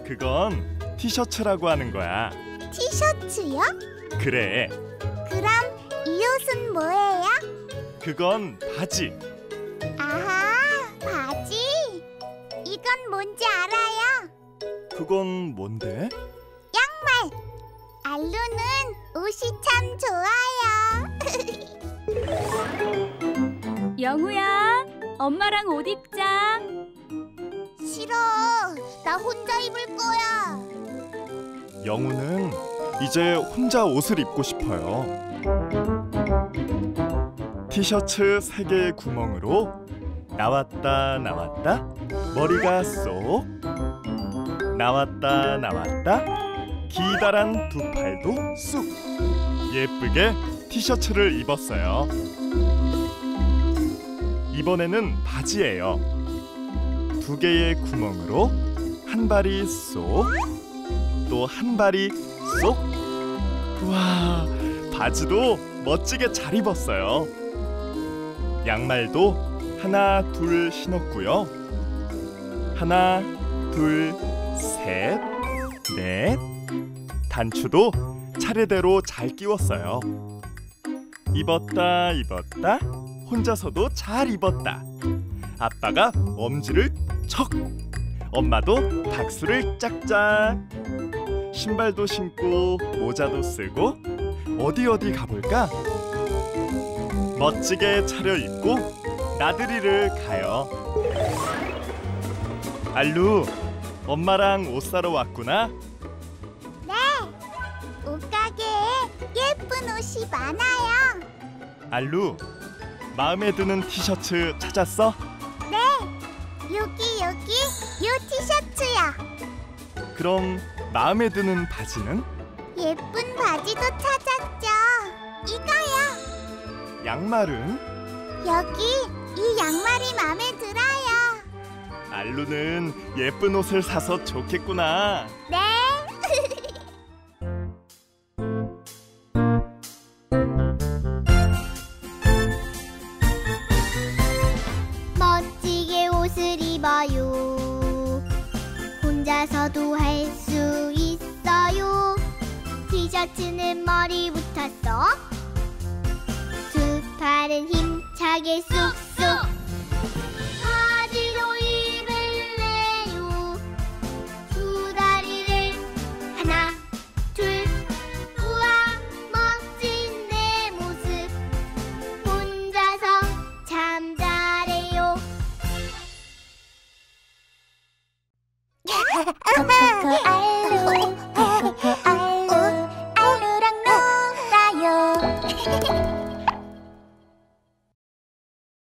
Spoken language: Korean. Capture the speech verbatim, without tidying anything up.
그건 티셔츠라고 하는 거야. 티셔츠요? 그래. 그럼 이 옷은 뭐예요? 그건 바지. 아하, 바지. 이건 뭔지 알아요? 그건 뭔데? 양말. 알루는 옷이 참 좋아요. 영우야, 엄마랑 옷 입자. 싫어. 나 혼자 입을 거야. 영우는 이제 혼자 옷을 입고 싶어요. 티셔츠 세 개의 구멍으로 나왔다 나왔다 머리가 쏙, 나왔다 나왔다 기다란 두 팔도 쑥. 예쁘게 티셔츠를 입었어요. 이번에는 바지예요. 두 개의 구멍으로 한 발이 쏙, 또 한 발이 쏙. 우와, 바지도 멋지게 잘 입었어요. 양말도 하나 둘 신었고요. 하나 둘 셋 넷. 단추도 차례대로 잘 끼웠어요. 입었다 입었다 혼자서도 잘 입었다. 아빠가 엄지를 척, 엄마도 박수를 짝짝. 신발도 신고 모자도 쓰고 어디 어디 가볼까? 멋지게 차려입고 나들이를 가요. 알루, 엄마랑 옷 사러 왔구나. 네, 옷가게에 예쁜 옷이 많아요. 알루, 마음에 드는 티셔츠 찾았어? 네, 여기 여기 요 티셔츠요. 그럼 마음에 드는 바지는? 예쁜 바지도 찾았죠. 이거요. 양말은? 여기 이 양말이 마음에 들어요. 알루는 예쁜 옷을 사서 좋겠구나. 네. 멋지게 옷을 입어요. 혼자서도 할 수 있어요. 티셔츠는 머리부터 쏙, 두 팔은 힘차게 쑥쑥. 바지로 입을래요. 두 다리를 하나 둘. 우와, 멋진 내 모습. 혼자서 참 잘해요. 코코코